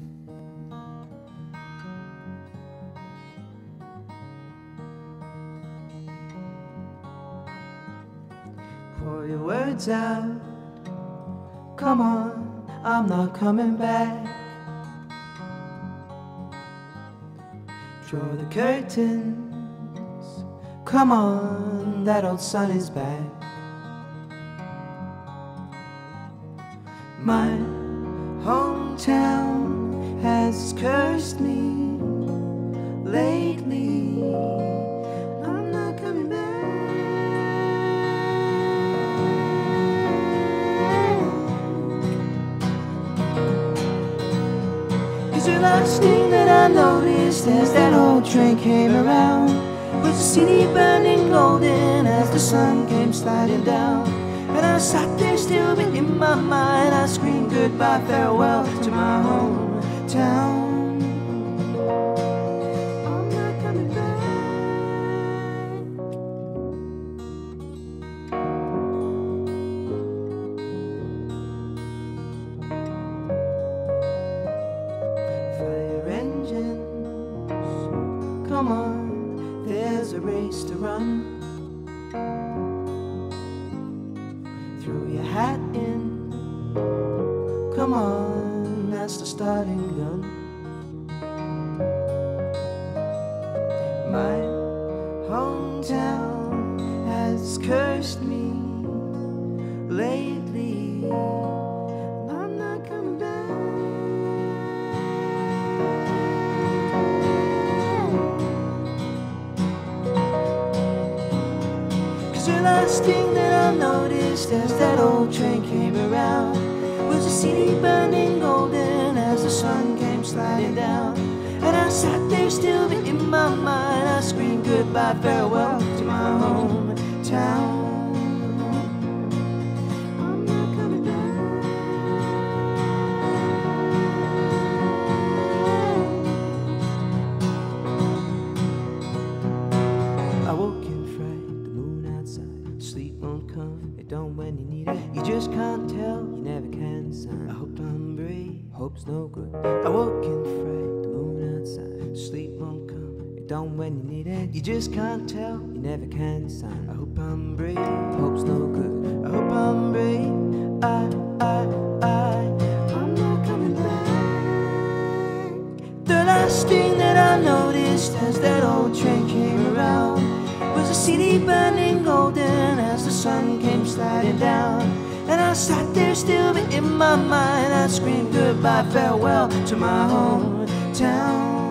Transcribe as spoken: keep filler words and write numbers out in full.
Pour your words out. Come on, I'm not coming back. Draw the curtains. Come on, that old sun is back. My hometown has cursed me lately. I'm not coming back. 'Cause the last thing that I noticed as that old train came around was the city burning golden as the sun came sliding down. And I sat there still, but in my mind I screamed goodbye, farewell to my hometown. I'm not coming back. Fire engines, come on, there's a race to run. Throw your hat in, come on, that's the starting gun. My hometown has cursed me lately. I'm not coming back. 'Cause the last thing that I noticed as that old train came around was the city burning golden as the sun came sliding down. And I sat there still, but in my mind I screamed goodbye, farewell to my hometown. I'm not coming back. I woke in fright, the moon outside, sleep won't come, it don't when you need it. You just can't tell, you never can sign. I hope I'm brave, hope's no good. I woke in fright, the moon outside, sleep won't come, it don't when you need it. You just can't tell, you never can sign. I hope I'm brave, hope's no good. I hope I'm brave, I, I, I, I'm not coming back. The last thing that I noticed as that old train came around was the city burning golden as the sun came sliding down. And I sat there still, but in my mind I screamed goodbye, farewell to my hometown.